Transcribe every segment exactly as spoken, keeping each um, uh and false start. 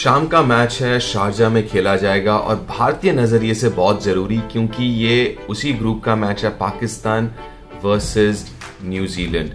शाम का मैच है, शारजा में खेला जाएगा और भारतीय नजरिए से बहुत जरूरी, क्योंकि ये उसी ग्रुप का मैच है, पाकिस्तान वर्सेस न्यूजीलैंड।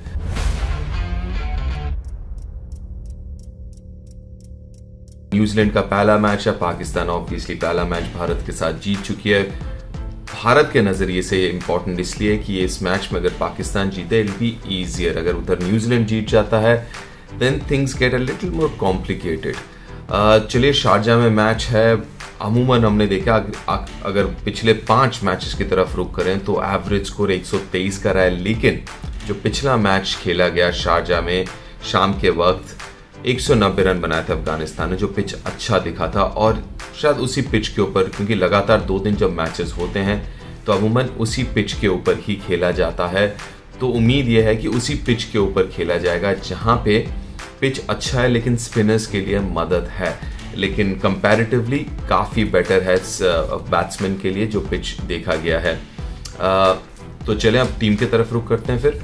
न्यूजीलैंड का पहला मैच है, पाकिस्तान ऑब्वियसली पहला मैच भारत के साथ जीत चुकी है। भारत के नजरिए से ये इंपॉर्टेंट इसलिए कि इस मैच में अगर पाकिस्तान जीते इट बी इजियर, अगर उधर न्यूजीलैंड जीत जाता है then things get a little more complicated. चलिए, शारजा में मैच है। अमूमन हमने देखा अगर पिछले पांच मैचेस की तरफ रुख करें तो एवरेज स्कोर एक सौ तेईस का रहा है, लेकिन जो पिछला मैच खेला गया शारजा में शाम के वक्त एक सौ नब्बे रन बनाए थे अफगानिस्तान ने, जो पिच अच्छा दिखा था। और शायद उसी पिच के ऊपर, क्योंकि लगातार दो दिन जब मैचेस होते हैं तो अमूमन उसी पिच के ऊपर ही खेला जाता है, तो उम्मीद यह है कि उसी पिच के ऊपर खेला जाएगा जहां पे पिच अच्छा है लेकिन स्पिनर्स के लिए मदद है, लेकिन कंपैरेटिवली काफ़ी बेटर है बैट्समैन के लिए जो पिच देखा गया है। आ, तो चलें अब टीम की तरफ रुख करते हैं। फिर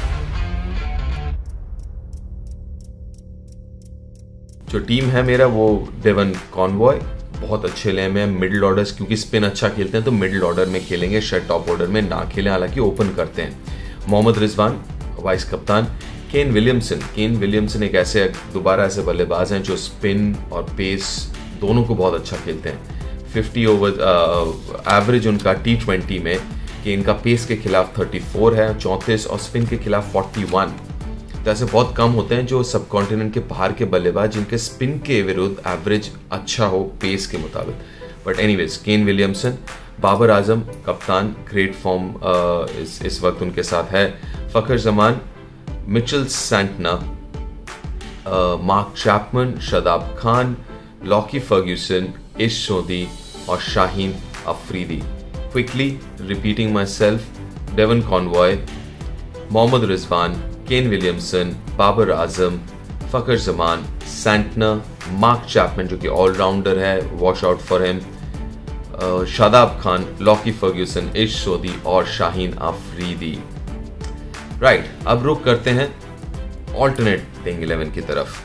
जो टीम है मेरा वो डेवन कॉनवॉय, बहुत अच्छे ले में मिडिल ऑर्डर्स, क्योंकि स्पिन अच्छा खेलते हैं तो मिडिल ऑर्डर में खेलेंगे, शायद टॉप ऑर्डर में ना खेलें, हालांकि ओपन करते हैं। मोहम्मद रिजवान वाइस कप्तान। केन विलियमसन केन विलियमसन एक ऐसे दोबारा ऐसे बल्लेबाज हैं जो स्पिन और पेस दोनों को बहुत अच्छा खेलते हैं। फिफ्टी ओवर एवरेज उनका टी ट्वेंटी में केन का पेस के खिलाफ चौंतीस है, चौंतीस, और स्पिन के खिलाफ इकतालीस। तो ऐसे बहुत कम होते हैं जो सब कॉन्टिनेंट के बाहर के बल्लेबाज जिनके स्पिन के विरुद्ध एवरेज अच्छा हो पेस के मुताबिक। But anyways, Kane Williamson. Babar Azam कप्तान, ग्रेट फॉर्म इस, इस वक्त उनके साथ है। Fakhar Zaman, Mitchell Santner, Mark Chapman, Shadab Khan, Lockie Ferguson, Ish Sodhi और Shaheen Afridi. Quickly repeating myself, Devon Conway, Mohammad Rizwan, Kane Williamson, Babar Azam, Fakhar Zaman, Santner, Mark Chapman जो कि ऑलराउंडर है, wash out for him, Shadab Khan, Lockie Ferguson, Ish Sodhi और शाहीन अफरीदी। राइट right, अब रुख करते हैं ऑल्टरनेट प्लेइंग इलेवन की तरफ।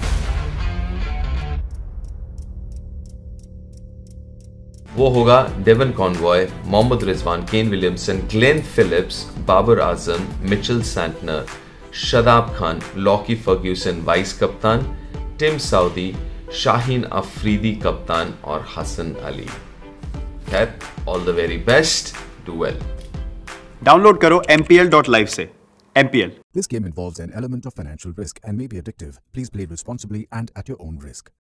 वो होगा Devon Conway, Mohammad Rizwan, Kane Williamson, Glenn Phillips, Babar Azam, Mitchell Santner, Shadab Khan, Lockie Ferguson vice कप्तान, टिम साउदी, शाहीन अफरीदी कप्तान और हसन अली। खैर, all the very best, do well. Download करो M P L dot live से। M P L. This game involves an element of financial risk and may be addictive. Please play responsibly and at your own risk.